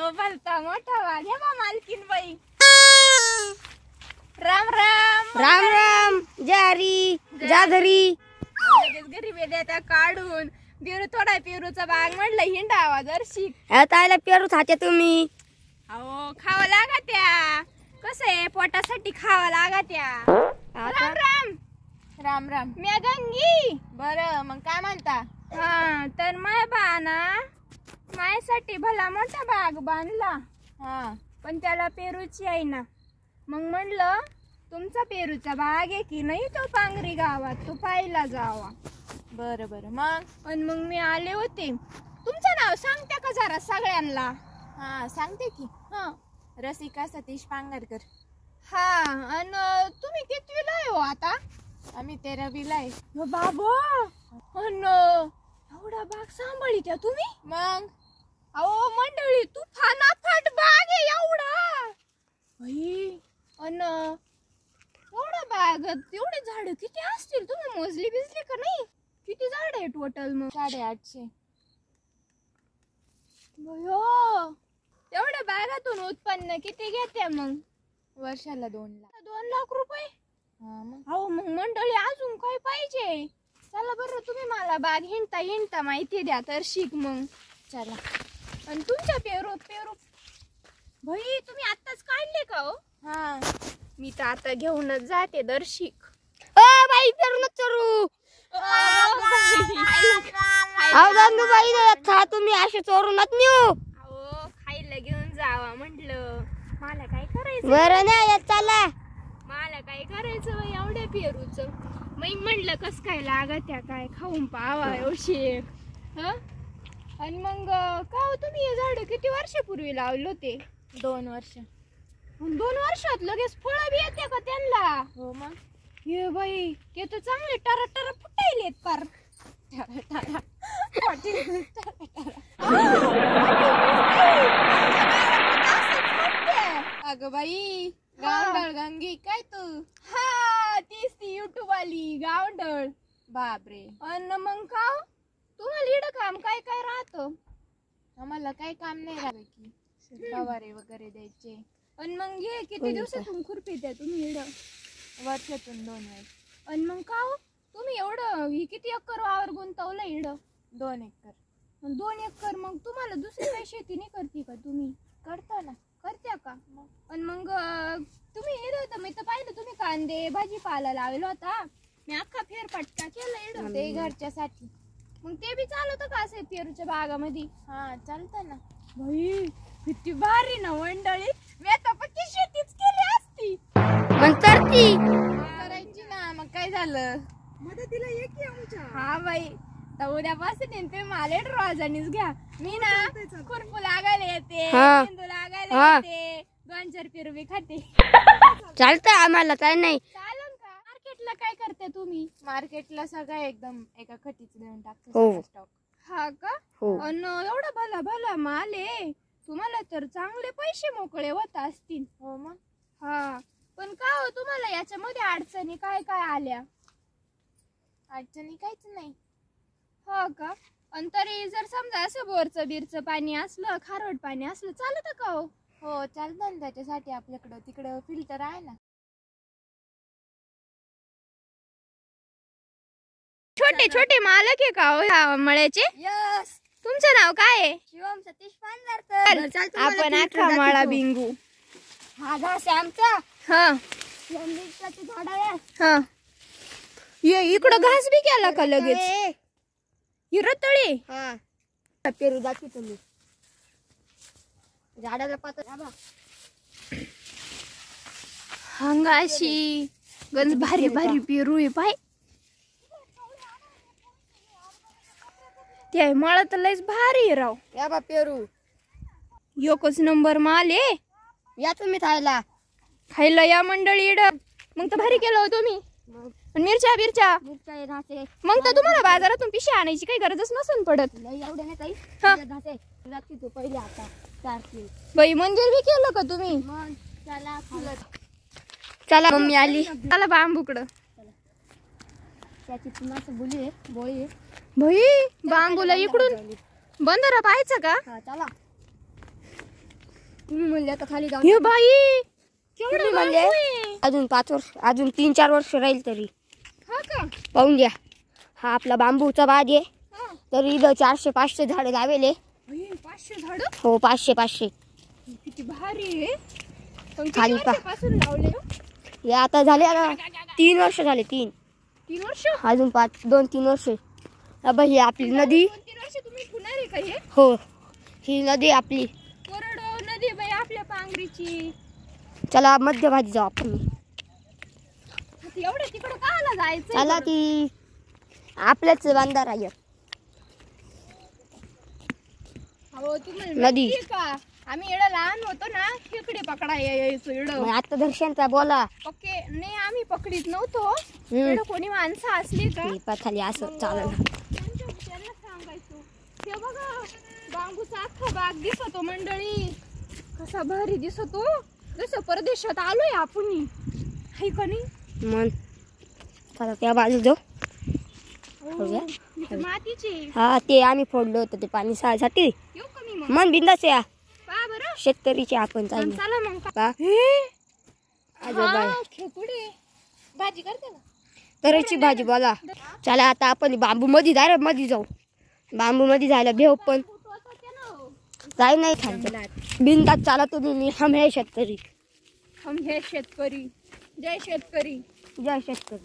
भलता मोठा वाघ हे बा मालकीन बाई. राम राम राम राम. जारी जाधरी लगेच गरीब त्या काढून पेरू थोडा पेरूचा बाग म्हटलं हिंडावा दर्शिक. तायला पेरू खाते तुम्ही. अहो खावा लागा त्या. कसं आहे पोटासाठी खावा लागा त्या. राम राम. राम राम. मी गंगी. बरं मग काय म्हणता? हा तर माय बा ना माझ्यासाठी भला मोठा बाग बांधला. हा पण त्याला पेरूची आहे ना. मग म्हणलं तुमचा पेरूचा बाग आहे की नाही तो पांगरी गावात तो पाहायला जावा. बरं बरं. मग पण मग मी आले होते. तुमचं नाव सांगते का जरा सगळ्यांना? हा सांगते की. हा रसिका सतीश पांगरकर. हा आणि तुम्ही कितवीला आहे हो आता? आम्ही 13वीला आहे. बाबा एवढा बाग सांभाळी त्या तुम्ही? मग अहो मंडळी तू फानाफाट बाग आहे एवढा. अन एवढा बाग एवढे झाड किती असतील तुम्ही मोजली बिजली का नाही? किती झाड आहे टोटल? मग 850. बयो एवढ्या बागातून उत्पन्न किती घेते मग? वर्षाला 2 लाख. 2 लाख रुपये. हा मग हो मग मंडळी अजून काय पाहिजे? चला बरं तुम्ही मला बाग हिंडता माहिती द्या तर शिक मग. चला. आणि तुमच्या पेरू भाई तुम्ही आत्ताच काढले का हो? हा मी तर आता घेऊनच जाते दर्शिक. ओ बाई पेरू न चोरू. बाई खा तुम्ही असे चोरूनच नेऊ. अहो खायला घेऊन जावा म्हटलं. मला काय करायचं? बरं नाही चला. मला काय करायचं बाई एवढ्या पेरूच. मी म्हटलं कस काय लागत्या काय खाऊन पावा एवढे. आणि मग का हो तुम्ही हे झाड किती वर्षापूर्वी लावले होते? 2 वर्ष. 2 वर्षात लगेच फळं बी येते का त्यांना? हो मग. ये बाई ते तर चांगले टर फुटायलेत पार. अगं बाई गावंढळ गंगी काय तू? हा तीच ती युट्यूब आली गावंढळ. बापरे. अन मग का तुम्हाला इकडं काम काय काय राहतं? आम्हाला काही काम नाही राहिलं की फवारे वगैरे द्यायचे. आणि मग हे किती दिवसातून खुरपी द्या तुम्ही इकडं? वर्षातून 2 वेळेस. आणि मग का तुम्ही एवढं ही किती एकर वावर गुंतवलं इकडं? 2 एकर. 2 एकर. मग तुम्हाला दुसरी काही शेती नाही करते का तुम्ही? करतो ना. करत्या का? आणि मग तुम्ही इकडं मी तर पाहिलं तुम्ही कांदे भाजीपाला लावला होता. मी अख्खा फेरफटका केला इकडं. ते घरच्यासाठी. मग ते बी चालवतं का असे पेरूच्या बागामध्ये? हा चालतं ना. बाई किती भारी ना मंडळी. मी आता पक्की शेतीच केली असती. मग करती करायची ना. मग काय झालं? मदतीला ये की आमच्या. हा बाई तर उद्यापासून तुम्ही मला रोजानीच घ्या. मी ना खुरपू लागायला येते, मेंदू लागायला येते, 2-4 पेरू बी खाते. चालतं आम्हाला काय नाही. चालन का? मार्केटला काय करते तुम्ही? मार्केटला सगळं एकदम एका खटीच देऊन टाकतो. हो. स्टॉक. हा का? अन एवढा भला माल आहे. तुम्हाला तर चांगले पैसे मोकळे होत असतील. हो मग. हा पण का हो तुम्हाला याच्यामध्ये अडचणी काय काय आल्या? अडचणी काहीच नाही. हो का? आणि तरी जर समजा असं बोरचं बिरचं पाणी असलं खारट पाणी असलं चालतं का हो? हो चालतं ना. त्याच्यासाठी आपल्याकडं तिकडं फिल्टर आहे ना. छोटे छोटे मालक आहे का हो मळ्याचे? यस. तुमचं नाव काय आहे? शिवम सतीश पांगरकर. आपण अख्खा मळा बिंगू. हा घास आहे आमचा. हा झाड आहे. हा ये इकडं घास बी केला का लगेच? हिरतळे. हा पेरू दाखवी तुम्ही. झाडाला पात्र हंगाशी गंज भारी भारी पेरू आहे पाय. ते मळा तर लयच भारी आहे राव. या बा पेरू. एकच नंबर माल आहे. या तुम्ही खायला. खायला या मंडळी इड. मग तर भारी केलं हो तुम्ही. मिरच्या बिरच्या मग तर तुम्हाला बाजारातून पिशे आणायची काही गरजच नसून पडत. एवढे नाही काही. हा. घासे लागते तू पहिले आता 4 किलो. बाई मंदिर बी केलं का तुम्ही? मग चला चला मम्मी आली. चला बांबूकडं. त्याची पुन्हा बोली बोळी. भाई बांबूला इकडून बंदरा पाहायचं का? हा चला. तुम्ही म्हणले आता खाली जाऊ हे बाई तुम्ही केवढं म्हणले बांबू आहे. अजून 5 वर्ष अजून 3-4 वर्ष राहील तरी हा का पाहून घ्या. हा आपला बांबूचा बाग आहे. हा. तरी इथं 400-500 झाडे लावेले. बाई, 500 झाड हो 500 किती भारी आहे. पण किती खाली पा. वर्षापासून लावले हो? हे आता झाले आता 3 वर्ष झाले. 3 वर्ष अजून 2-3 वर्ष. अब ही आपली नदी. 2-3 वर्ष तुम्ही ठेवणार आहे का हे हो ही नदी आपली. कोरडो नदी बाई आपल्या पांगरीची. चला मध्यभागी जाऊ आपण. आता एवढं तिकडं काला जायचं चला ती आपल्याच बांधार आहे हो तुम्हाला नदी. माहितीये का आम्ही एवढं लहान होतो ना खेकडे पकडा यायचो एवढं. मग आता दर्शनचा बोला. ओके नाही आम्ही पकडीत नव्हतो. एवढं कोणी माणसं असली का खाली असं चाललं. त्यांना सांगायचो ते बघा बांबूचा अख्खा बाग दिसतो मंडळी. कसा भारी दिसतो. जसं परदेशात आलोय आपण. हाय का नाही मन चला त्या बाजू जाऊ. हो, इथं मातीची हा ते आम्ही फोडलं होतं ते पाणी सासाठी. येऊ का मी मग मन बिंदास या पहा बरं. शेतकरीचे आपण चालू. चला मग का आजोबा हा, खेकडे भाजी करते का तरीची भाजी बोला. चला आता आपण बांबू मध्ये जाय मध्ये जाऊ. बांबू मध्ये जायला भेव पण जाय नाही खायचं. बिंदास चाला तुम्ही. मी हम हे शेतकरी. हम हे शेतकरी. जय शेतकरी. जय शेतकरी.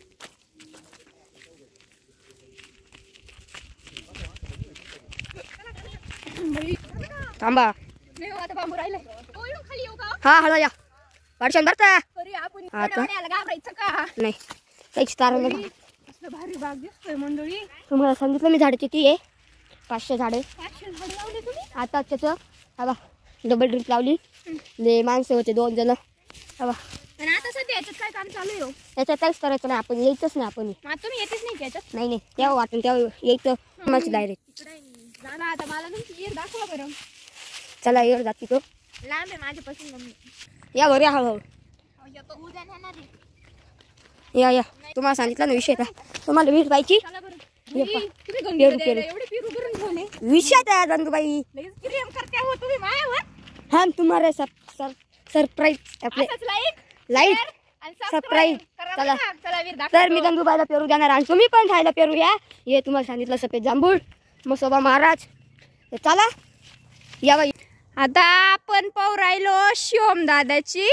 थांबा. नाही हो, आता बांबू राहिलाय. ओ, येऊ खाली येऊ का हा हळू या वर्षण भरता तरी आपण आता? वाड्याला घाबरायचं का नाही त्याची तारा तरी असलं भारी बाग दिसतोय मंडळी. तुम्हाला सांगितलं मी झाडे किती आहे. 500 झाडे. 500 झाड लावले तुम्ही. आता त्याचं हवा डबल ड्रिप लावली. ले माणसं होते 2 जण. हवा आणि आता सध्या याच्यात काय काम चालू आहे हो? त्याच्यात काहीच करायचं नाही. आपण यायचंच नाही. आपण मग आता तुम्ही येतेच नाही का याच्यात? नाही तेव्हा वाटून तेव्हा यायचं मग डायरेक्ट. जा ना आता मला तुमची येर दाखवा बरं. चला येऊ जाती तो. लांब आहे माझ्यापासून मम्मी. या घरी हळूहळू येतो उद्या नेणार आहे. या तुम्हाला सांगितलं ना विषय का तुम्हाला वीर पाहिजे. चला बरं. ये बाई, पा. तुम्ही पेरू, गंगेला द्यायला पेरू. एवढे पेरू भरून ठेवले. विषय त्या गंगूबाई. लगेच प्रेम करते हो तुम्ही मायावर. हम तुम्हारे सरप्राईज आपले असंच लाईक लाईट share आणि सबस्क्राईब. subscribe करा चला. बरं. चला वीर दाखवा. तर मी गंगूबाईला पेरू देणार आणि तुम्ही पण खायला पेरू या. हे तुम्हाला सांगितलं सफेद जांभूळ मसोबा महाराज. तर चला या बाई. आता आपण पाहू राहिलो शिवम दादाची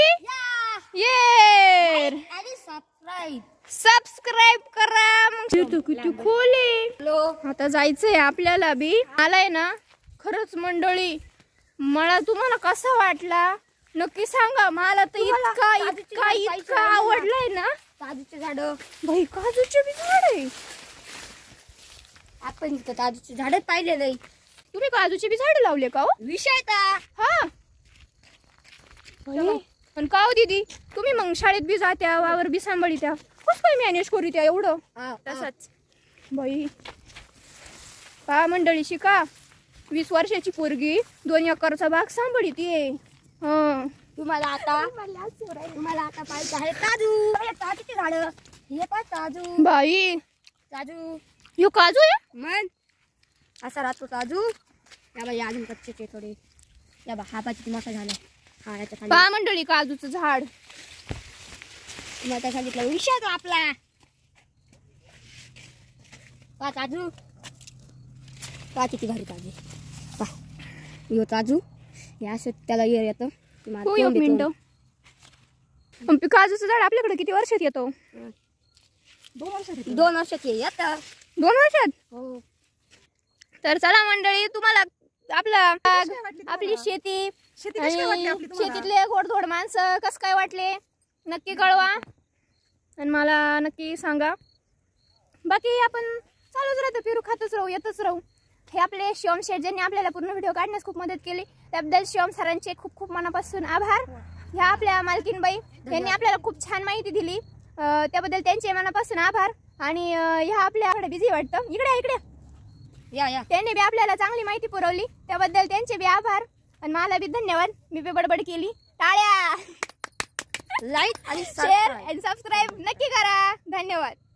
येर. सबस्क्राईब करा. मग किती खोले. आता जायचंय आपल्याला बी. आलाय ना खरंच मंडळी. मला तुम्हाला कसा वाटला नक्की सांगा. मला तर इतका आवडलाय ना. काजूचे झाड. बाई काजूचे बी झाड आहे. आपण इथं काजूचे झाड पाहिले नाही. तुम्ही काजूचे बी झाड लावले का हो? विषय हा पण का हो दीदी तुम्ही मग शाळेत बी जात्या वावर बी सांभाळीत्या कस काय मॅनेज करीत्या एवढं? तसंच बाई पहा मंडळी शिका. 20 वर्षाची पोरगी 2 एकरचा बाग सांभाळीतीये. तुम्हाला आता पाहिजे आहे काजू. काजूचे झाड. हे पाय काजू. बाई काजू यो काजू आहे. मन असा राहतो काजू. या बाई अजून कच्चे थोडे. या बा हा पाची मोठा झाला. हा याच्या खाली पहा मंडळी काजूचं झाड. तुम्हाला सांगितलं विषय तो आपला. पा काजू. पा किती भारी काजू. पा यो काजू. हे असं त्याला येर येतं. हो एक मिनिट. पण काजूचं झाड आपल्याकडे किती वर्षात येतो? 2 वर्षात येतं. 2 वर्षात. हो. तर चला मंडळी तुम्हाला आपली शेती आणि शेतीतले गोडधोड माणसं कसं काय वाटले नक्की कळवा आणि मला नक्की सांगा. बाकी आपण चालूच राहतो. पेरू खातच राहू येतच राहू. हे आपले शिवम शेठ ज्यांनी आपल्याला पूर्ण व्हिडिओ काढण्यास खूप मदत केली त्याबद्दल शिवम सरांचे खूप खूप मनापासून आभार. ह्या आपल्या मालकीनबाई यांनी आपल्याला खूप छान माहिती दिली त्याबद्दल त्यांचे मनापासून आभार. आणि ह्या आपल्याकडे बिझी वाटतं. इकडे या त्यांनी बी आपल्याला चांगली माहिती पुरवली त्याबद्दल त्यांचे बी आभार आणि मला बी धन्यवाद. मी बी बडबड केली. टाळ्या. लाईक आणि शेअर आणि सबस्क्राईब नक्की करा. धन्यवाद.